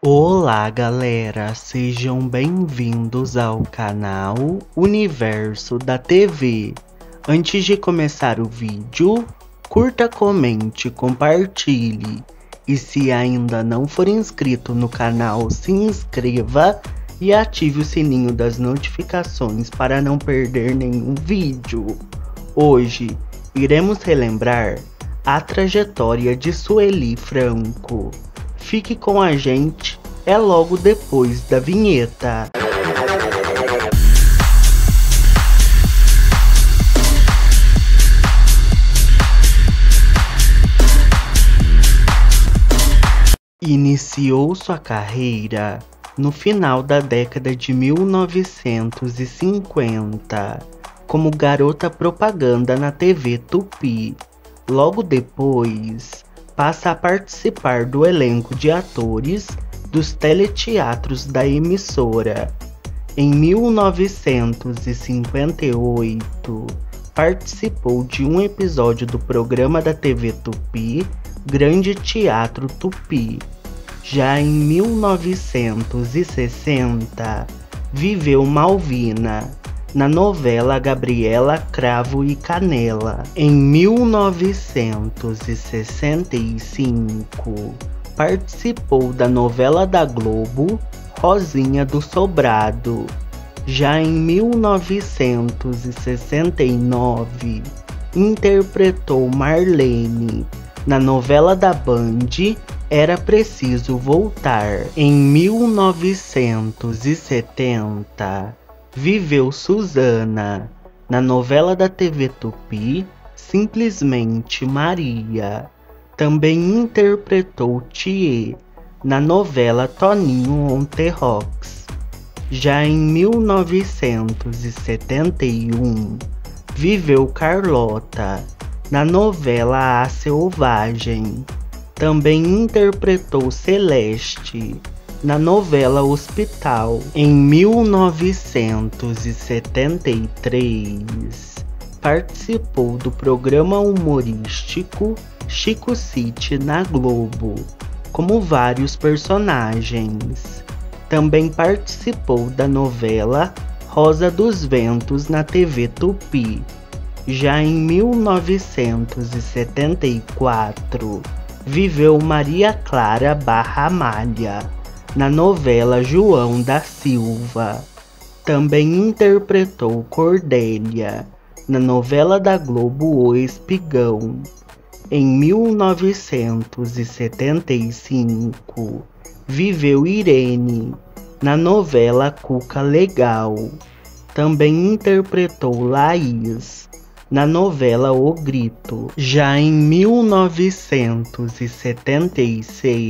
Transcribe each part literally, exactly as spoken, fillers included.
Olá galera, sejam bem-vindos ao canal Universo da T V. Antes de começar o vídeo, curta, comente, compartilhe. E se ainda não for inscrito no canal, se inscreva e ative o sininho das notificações para não perder nenhum vídeo. Hoje iremos relembrar a trajetória de Sueli Franco. Fique com a gente, é logo depois da vinheta. Iniciou sua carreira no final da década de mil novecentos e cinquenta como garota propaganda na T V Tupi. Logo depois, passa a participar do elenco de atores dos teleteatros da emissora. Em mil novecentos e cinquenta e oito, participou de um episódio do programa da T V Tupi, Grande Teatro Tupi. Já em mil novecentos e sessenta, viveu Malvina na novela Gabriela Cravo e Canela. Em mil novecentos e sessenta e cinco, participou da novela da Globo Rosinha do Sobrado. Já em mil novecentos e sessenta e nove, interpretou Marlene na novela da Band Era Preciso Voltar. Em mil novecentos e setenta, viveu Suzana na novela da T V Tupi Simplesmente Maria. Também interpretou Thier na novela Toninho on the Rocks. Já em mil novecentos e setenta e um, viveu Carlota na novela A Selvagem. Também interpretou Celeste na novela Hospital. Em mil novecentos e setenta e três, participou do programa humorístico Chico City na Globo, como vários personagens. Também participou da novela Rosa dos Ventos na T V Tupi. Já em mil novecentos e setenta e quatro, viveu Maria Clara Barra Malha na novela João da Silva. Também interpretou Cordélia na novela da Globo O Espigão. Em mil novecentos e setenta e cinco, viveu Irene na novela Cuca Legal. Também interpretou Laís na novela O Grito. Já em mil novecentos e setenta e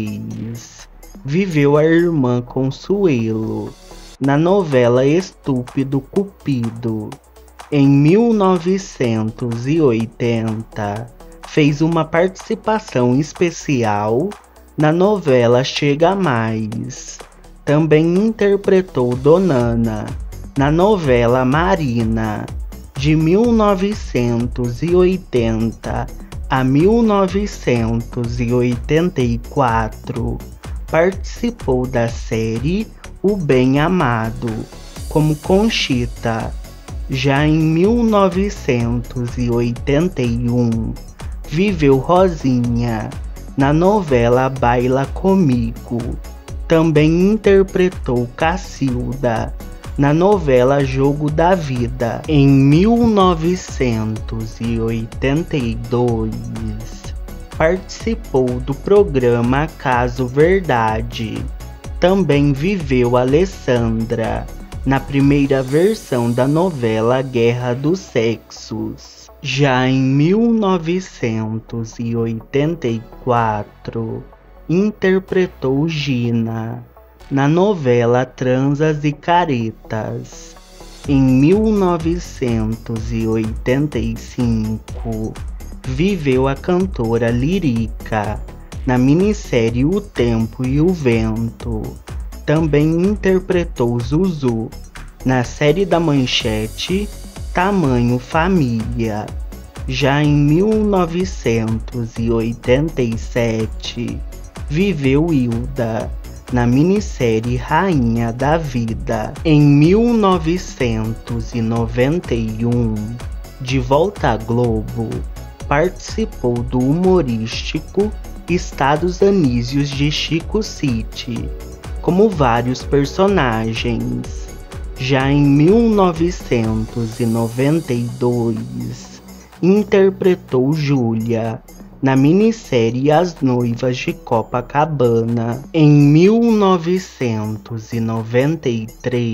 seis, viveu a irmã Consuelo na novela Estúpido Cupido. Em mil novecentos e oitenta, fez uma participação especial na novela Chega Mais. Também interpretou Donana na novela Marina. De mil novecentos e oitenta a mil novecentos e oitenta e quatro, participou da série O Bem Amado, como Conchita. Já em mil novecentos e oitenta e um, viveu Rosinha na novela Baila Comigo. Também interpretou Cacilda na novela Jogo da Vida. Em mil novecentos e oitenta e dois, participou do programa Caso Verdade. Também viveu Alessandra na primeira versão da novela Guerra dos Sexos. Já em mil novecentos e oitenta e quatro, interpretou Gina na novela Transas e Caretas. Em mil novecentos e oitenta e cinco, viveu a cantora Lírica na minissérie O Tempo e o Vento. Também interpretou Zuzu na série da Manchete Tamanho Família. Já em mil novecentos e oitenta e sete, viveu Hilda na minissérie Rainha da Vida. Em mil novecentos e noventa e um, de volta à Globo, participou do humorístico Estados Anísios de Chico City, como vários personagens. Já em mil novecentos e noventa e dois, interpretou Júlia na minissérie As Noivas de Copacabana. Em mil novecentos e noventa e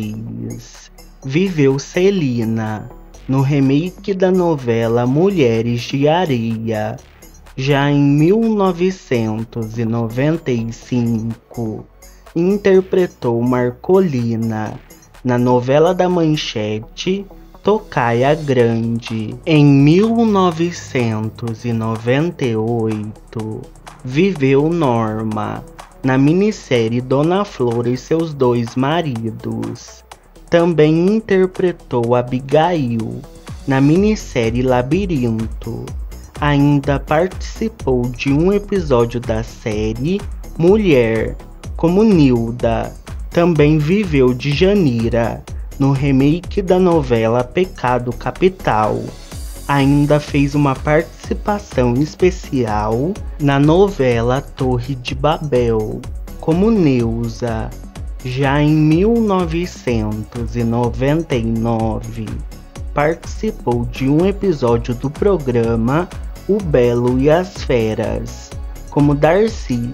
três, viveu Celina no remake da novela Mulheres de Areia. Já em mil novecentos e noventa e cinco, interpretou Marcolina na novela da Manchete Tocaia Grande. Em mil novecentos e noventa e oito, viveu Norma na minissérie Dona Flor e seus dois maridos. Também interpretou Abigail na minissérie Labirinto. Ainda participou de um episódio da série Mulher, como Nilda. Também viveu Djanira no remake da novela Pecado Capital. Ainda fez uma participação especial na novela Torre de Babel, como Neuza. Já em mil novecentos e noventa e nove, participou de um episódio do programa O Belo e as Feras, como Darcy.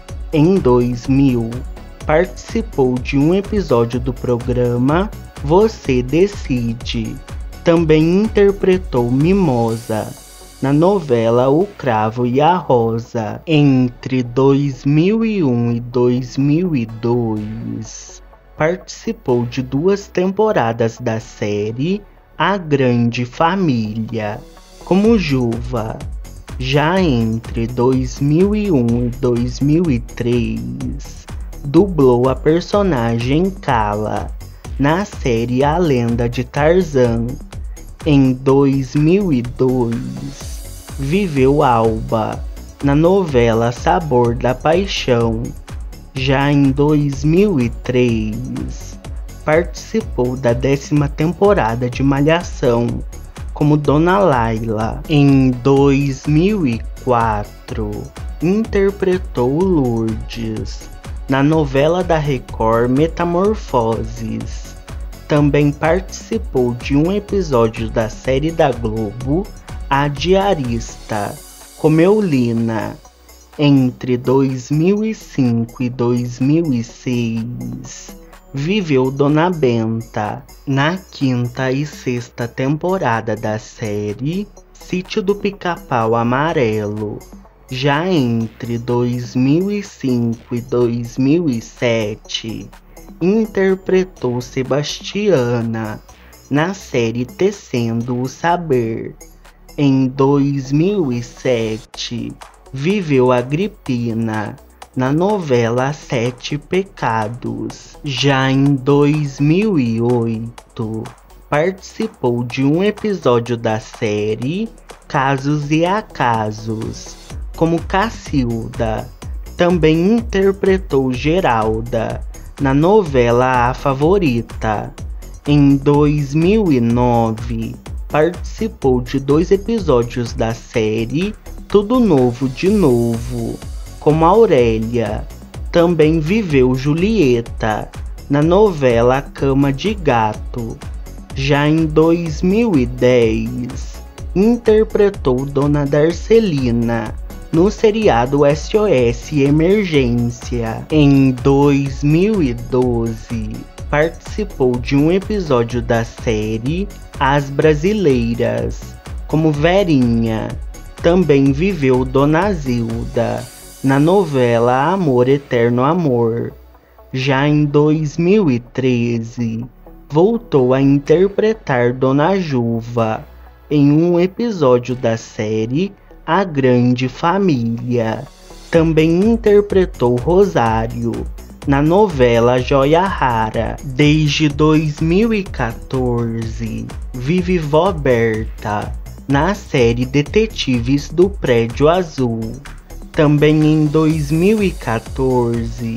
Em dois mil, participou de um episódio do programa Você Decide. Também interpretou Mimosa na novela O Cravo e a Rosa. Entre dois mil e um e dois mil e dois, participou de duas temporadas da série A Grande Família, como Juva. Já entre dois mil e um e dois mil e três, dublou a personagem Kala na série A Lenda de Tarzan. Em dois mil e dois, viveu Alba na novela Sabor da Paixão. Já em dois mil e três, participou da décima temporada de Malhação, como Dona Laila. Em dois mil e quatro, interpretou Lourdes na novela da Record Metamorfoses. Também participou de um episódio da série da Globo A Diarista, como Eulina. Entre dois mil e cinco e dois mil e seis, viveu Dona Benta na quinta e sexta temporada da série Sítio do Pica-Pau Amarelo. Já entre dois mil e cinco e dois mil e sete, interpretou Sebastiana na série Tecendo o Saber. Em dois mil e sete, viveu Agripina na novela Sete Pecados. Já em dois mil e oito, participou de um episódio da série Casos e Acasos, como Cacilda. Também interpretou Geralda na novela A Favorita. Em dois mil e nove, participou de dois episódios da série Tudo Novo de Novo, como Aurélia. Também viveu Julieta na novela Cama de Gato. Já em dois mil e dez, interpretou Dona Darcelina no seriado S O S Emergência. Em dois mil e doze, participou de um episódio da série As Brasileiras, como Verinha. Também viveu Dona Zilda na novela Amor Eterno Amor. Já em dois mil e treze, voltou a interpretar Dona Juva em um episódio da série A Grande Família. Também interpretou Rosário na novela Joia Rara. Desde dois mil e quatorze, vive Vó Berta na série Detetives do Prédio Azul. Também em dois mil e quatorze,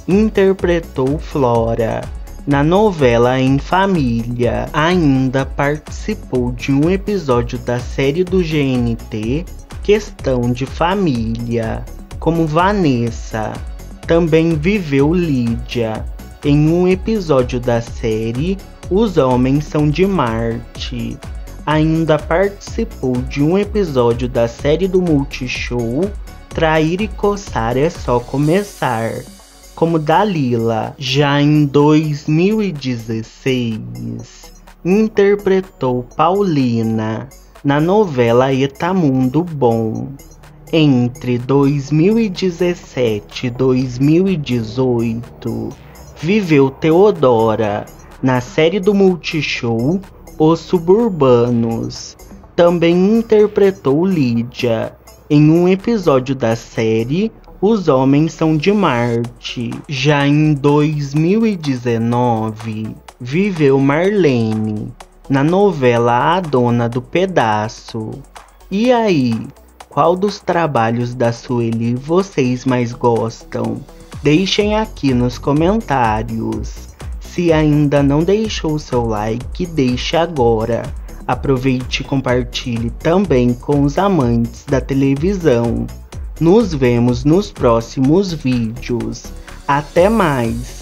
interpretou Flora na novela Em Família. Ainda participou de um episódio da série do G N T Questão de Família, como Vanessa. Também viveu Lídia em um episódio da série Os Homens São de Marte. Ainda participou de um episódio da série do Multishow Trair e Coçar é Só Começar, como Dalila. Já em dois mil e dezesseis, interpretou Paulina na novela Etamundo Bom. Entre dois mil e dezessete e dois mil e dezoito, viveu Teodora na série do Multishow Os Suburbanos. Também interpretou Lídia em um episódio da série Os Homens São de Marte. Já em dois mil e dezenove, viveu Marlene na novela A Dona do Pedaço. E aí, qual dos trabalhos da Sueli vocês mais gostam? Deixem aqui nos comentários. Se ainda não deixou o seu like, deixe agora. Aproveite e compartilhe também com os amantes da televisão. Nos vemos nos próximos vídeos. Até mais!